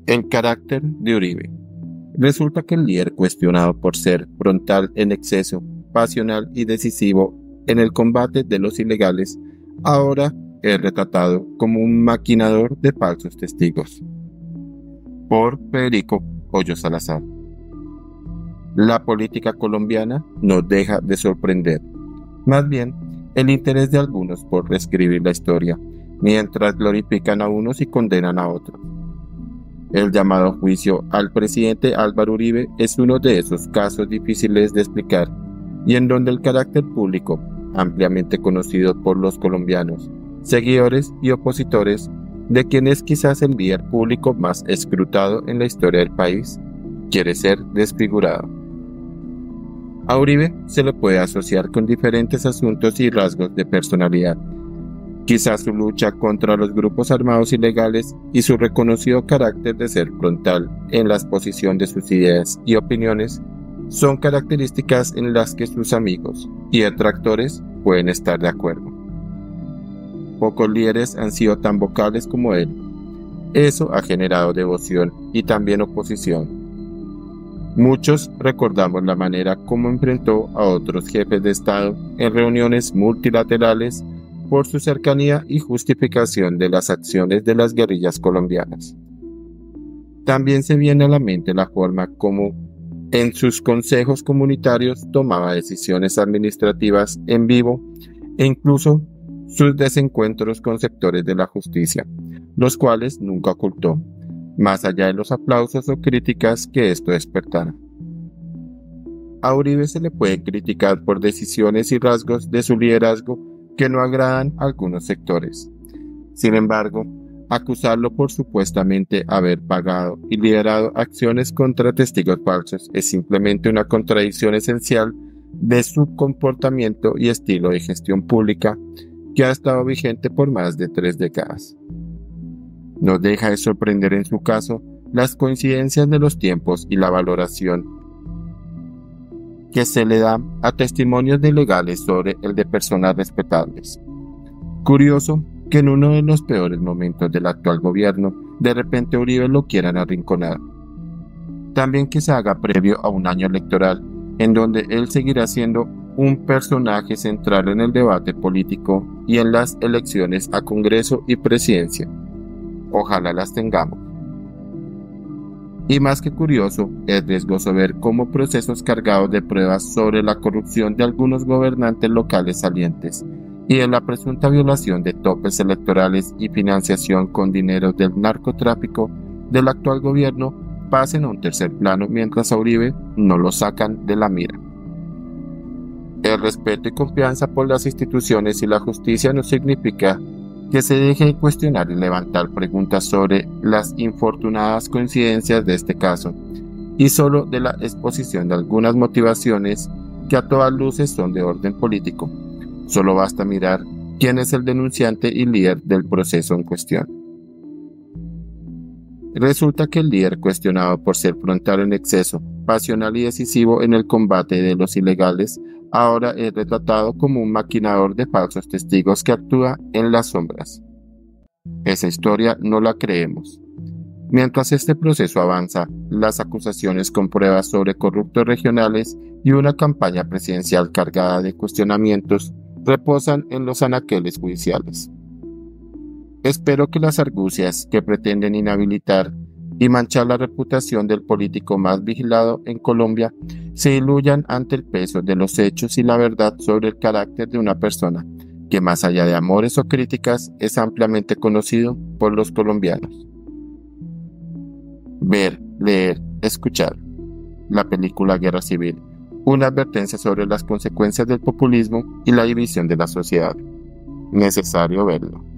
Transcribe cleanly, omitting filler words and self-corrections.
El carácter de Uribe. Resulta que el líder, cuestionado por ser frontal en exceso, pasional y decisivo en el combate de los ilegales, ahora es retratado como un maquinador de falsos testigos. Por Federico Hoyo Salazar. La política colombiana no deja de sorprender. Más bien, el interés de algunos por reescribir la historia, mientras glorifican a unos y condenan a otros. El llamado juicio al presidente Álvaro Uribe es uno de esos casos difíciles de explicar y en donde el carácter público, ampliamente conocido por los colombianos, seguidores y opositores, de quien es quizás el líder público más escrutado en la historia del país, quiere ser desfigurado. A Uribe se le puede asociar con diferentes asuntos y rasgos de personalidad. Quizás su lucha contra los grupos armados ilegales y su reconocido carácter de ser frontal en la exposición de sus ideas y opiniones son características en las que sus amigos y detractores pueden estar de acuerdo. Pocos líderes han sido tan vocales como él. Eso ha generado devoción y también oposición. Muchos recordamos la manera como enfrentó a otros jefes de Estado en reuniones multilaterales por su cercanía y justificación de las acciones de las guerrillas colombianas. También se viene a la mente la forma como en sus consejos comunitarios tomaba decisiones administrativas en vivo e incluso sus desencuentros con sectores de la justicia, los cuales nunca ocultó, más allá de los aplausos o críticas que esto despertara. A Uribe se le puede criticar por decisiones y rasgos de su liderazgo que no agradan a algunos sectores. Sin embargo, acusarlo por supuestamente haber pagado y liderado acciones contra testigos falsos es simplemente una contradicción esencial de su comportamiento y estilo de gestión pública que ha estado vigente por más de 3 décadas. No deja de sorprender en su caso las coincidencias de los tiempos y la valoración que se le da a testimonios de ilegales sobre el de personas respetables. Curioso que en uno de los peores momentos del actual gobierno, de repente Uribe lo quieran arrinconar. También que se haga previo a un año electoral, en donde él seguirá siendo un personaje central en el debate político y en las elecciones a Congreso y Presidencia. Ojalá las tengamos. Y más que curioso, es riesgoso ver cómo procesos cargados de pruebas sobre la corrupción de algunos gobernantes locales salientes y de la presunta violación de topes electorales y financiación con dinero del narcotráfico del actual gobierno pasen a un tercer plano mientras a Uribe no lo sacan de la mira. El respeto y confianza por las instituciones y la justicia no significa que se deje de cuestionar y levantar preguntas sobre las infortunadas coincidencias de este caso, y solo de la exposición de algunas motivaciones que a todas luces son de orden político. Solo basta mirar quién es el denunciante y líder del proceso en cuestión. Resulta que el líder cuestionado por ser frontal en exceso, pasional y decisivo en el combate de los ilegales, ahora es retratado como un maquinador de falsos testigos que actúa en las sombras. Esa historia no la creemos. Mientras este proceso avanza, las acusaciones con pruebas sobre corruptos regionales y una campaña presidencial cargada de cuestionamientos reposan en los anaqueles judiciales. Espero que las argucias que pretenden inhabilitar y manchar la reputación del político más vigilado en Colombia se diluyan ante el peso de los hechos y la verdad sobre el carácter de una persona que, más allá de amores o críticas, es ampliamente conocido por los colombianos. Ver, leer, escuchar. La película Guerra Civil, una advertencia sobre las consecuencias del populismo y la división de la sociedad. Necesario verlo.